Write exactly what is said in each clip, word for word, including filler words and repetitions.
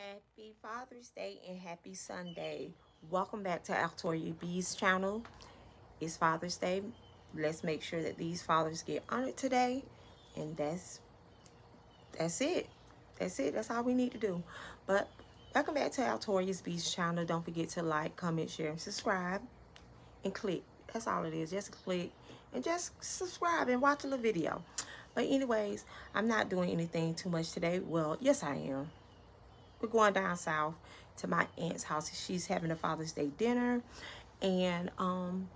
Happy Father's Day and happy Sunday. Welcome back to Altoria B's channel. It's Father's Day. Let's make sure that these fathers get honored today. And that's that's it. That's it. That's all we need to do. But welcome back to Altoria B's channel. Don't forget to like, comment, share, and subscribe. And click. That's all it is. Just click and just subscribe and watch a little video. But anyways, I'm not doing anything too much today. Well, yes I am. We're going down south to my aunt's house. She's having a Father's Day dinner. And um,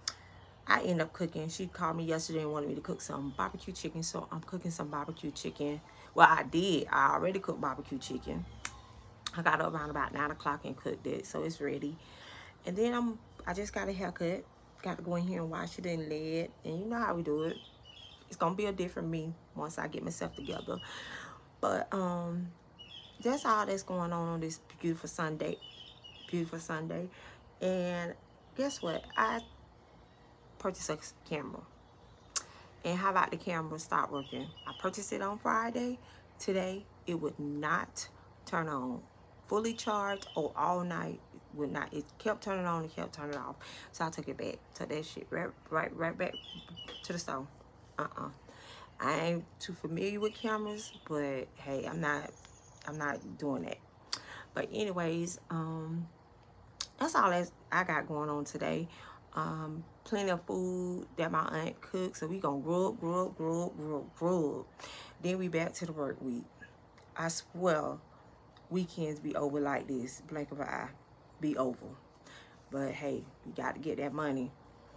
I end up cooking. She called me yesterday and wanted me to cook some barbecue chicken. So I'm cooking some barbecue chicken. Well, I did. I already cooked barbecue chicken. I got up around about nine o'clock and cooked it. So it's ready. And then I'm, I just got a haircut. Got to go in here and wash it in lead. And you know how we do it. It's going to be a different me once I get myself together. But um, that's all that's going on on this beautiful Sunday. Beautiful Sunday. And guess what? I purchased a camera. And how about the camera stop working? I purchased it on Friday. Today, it would not turn on. Fully charged or all night. Would not. It kept turning on and kept turning off. So I took it back. Took that shit right, right, right back to the store. Uh-uh. I ain't too familiar with cameras, but hey, I'm not I'm not doing that. But anyways, um that's all that I got going on today. Um plenty of food that my aunt cooked, so we gonna grub, grub, grub, grub, grub. Then we back to the work week. I swear weekends be over like this. Blink of an eye. Be over. But hey, we got to get that money.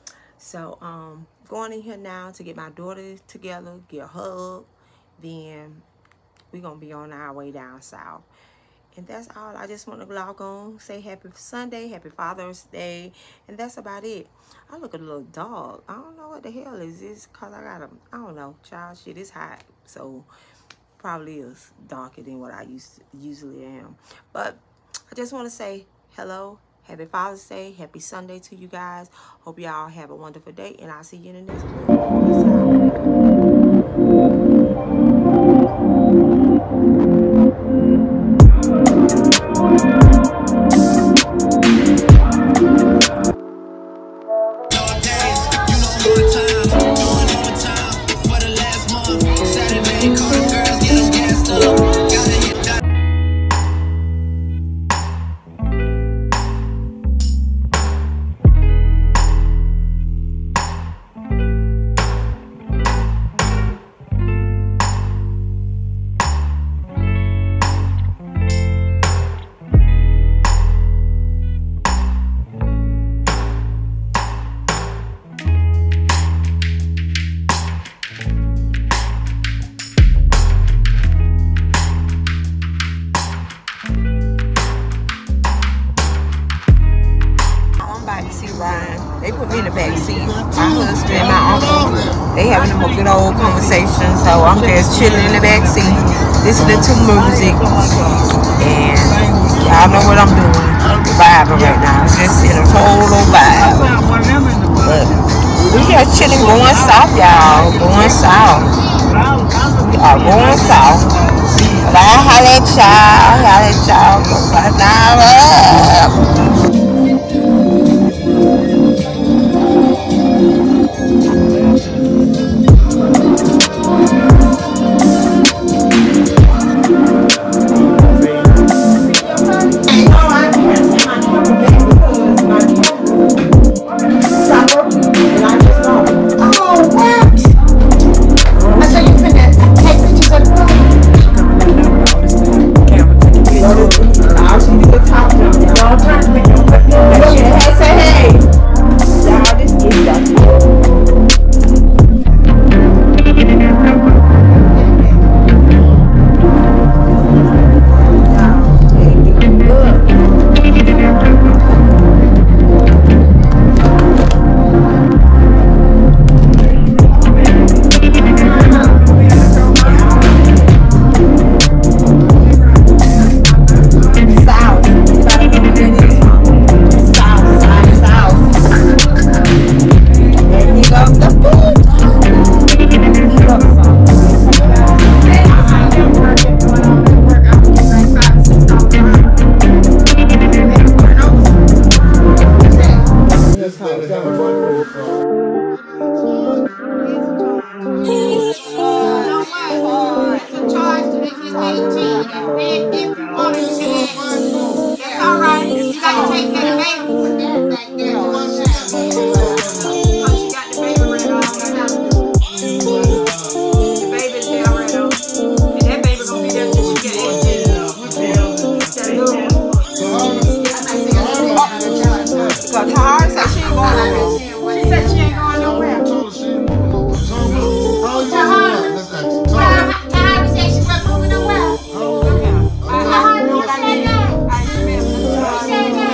So um going in here now to get my daughter together, get a hug. Then we're gonna be on our way down south. And that's all. I just want to log on, say happy Sunday, happy Father's Day, and that's about it. I look at a little dog. I don't know what the hell is this, cause I got a, I don't know, child, shit, it's hot, so probably is darker than what I used to, usually am. But I just want to say hello, happy Father's Day, happy Sunday to you guys. Hope y'all have a wonderful day, and I'll see you in the next one. Peace out. They put me in the back seat. My husband and my uncle, they having a good old conversation. So I'm just chilling in the back seat, listening to music, and y'all know what I'm doing. Vibing right now. Just in a total vibe. But we just chilling, going south, y'all. Going south. We are going south. But I holla at y'all. Holla at y'all. Go right now up. I'll see you at the top now. Y'all turn me. That's all right. You gotta take care of the baby. She got the baby red on. The baby's there red on. And that baby gonna be there till she get eighteen. Because Tahara said she ain't going nowhere. She said she ain't going nowhere. Tahara said she wasn't moving nowhere. Tahara, you said that. I remember. You said that.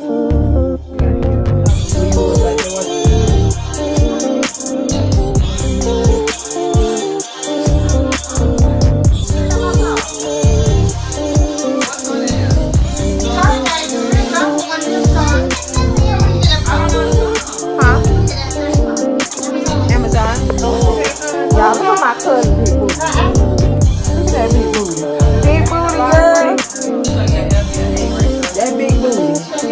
Y'all know my cousin Big Booty. Who's that Big Booty? Big Booty, girl. That Big Booty.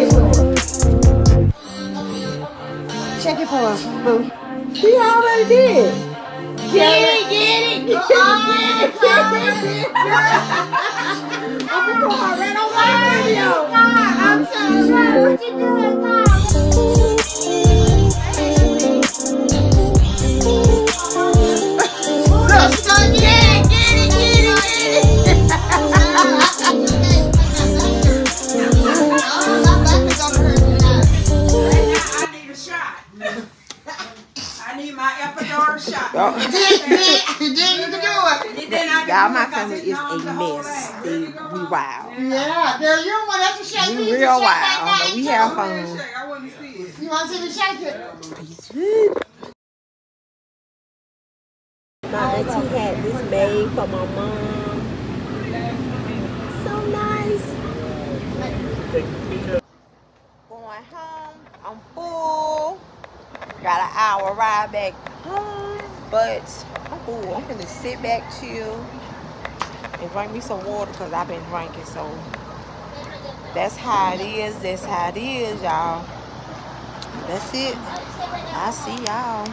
Check it for us, boo. She already did. Get it, get it. Get it. I'm going to put her right on my video. I'm sorry. What you doing, Mom? Y'all, my family is a mess. They, we wild. Yeah, girl, you don't want us to shake. We real wild, but we have fun. You want to see me shake it? My auntie had this made for my mom. So nice. Going home. I'm full. Got an hour ride back home, but I'm full. I'm gonna sit back, chill, and drink me some water because I've been drinking. So that's how it is. That's how it is, y'all. That's it. I see y'all.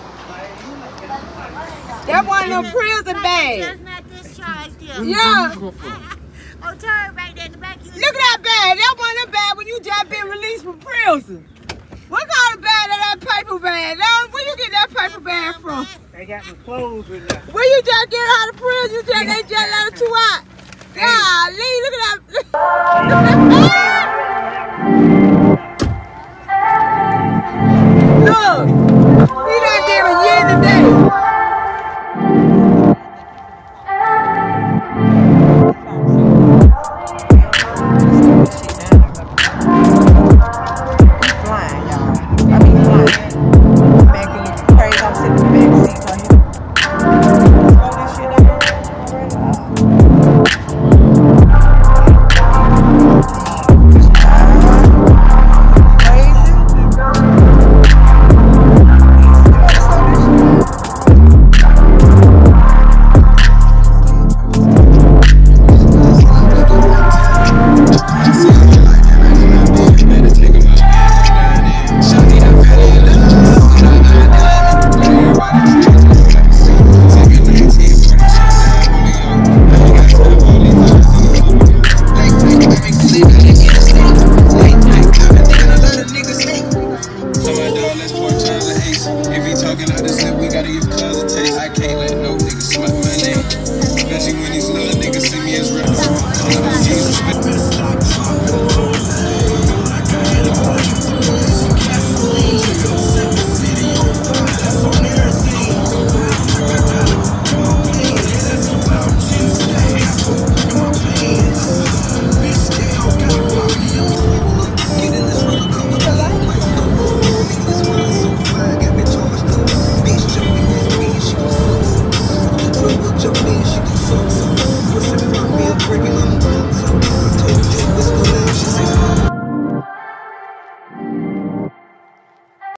That one of them prison bags. Yeah. Oh, turn right there in the back. Look at that bag. That one of them bag when you just been released from prison. What kind of bag is that paper bag? Now, where you get that paper bag from? They got my clothes in there. Where you just get out of prison? You just, they just let you out. Golly, look at that.